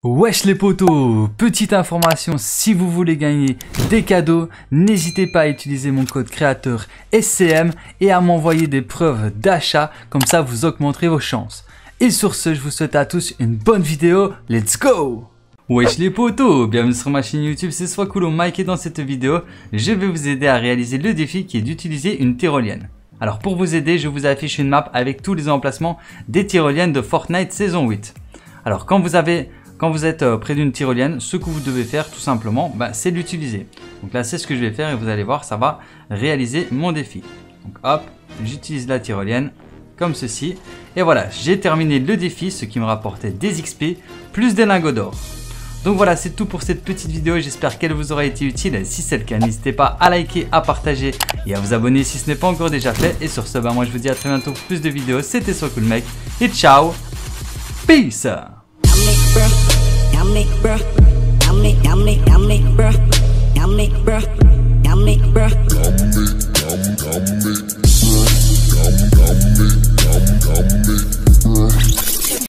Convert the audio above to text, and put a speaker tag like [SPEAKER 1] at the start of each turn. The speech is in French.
[SPEAKER 1] Wesh les potos, petite information, si vous voulez gagner des cadeaux, n'hésitez pas à utiliser mon code créateur SCM et à m'envoyer des preuves d'achat, comme ça vous augmenterez vos chances. Et sur ce, je vous souhaite à tous une bonne vidéo, let's go! Wesh les potos, bienvenue sur ma chaîne YouTube, c'est Swakulo Mike et dans cette vidéo, je vais vous aider à réaliser le défi qui est d'utiliser une tyrolienne. Alors pour vous aider, je vous affiche une map avec tous les emplacements des tyroliennes de Fortnite saison 8. Alors quand vous êtes près d'une tyrolienne, ce que vous devez faire tout simplement, c'est l'utiliser. Donc là c'est ce que je vais faire et vous allez voir, ça va réaliser mon défi. Donc hop, j'utilise la tyrolienne comme ceci. Et voilà, j'ai terminé le défi, ce qui me rapportait des XP plus des lingots d'or. Donc voilà, c'est tout pour cette petite vidéo, j'espère qu'elle vous aura été utile. Si c'est le cas, n'hésitez pas à liker, à partager et à vous abonner si ce n'est pas encore déjà fait. Et sur ce, moi je vous dis à très bientôt pour plus de vidéos. C'était Swakulo Mike et ciao, peace. Yummy, bruh.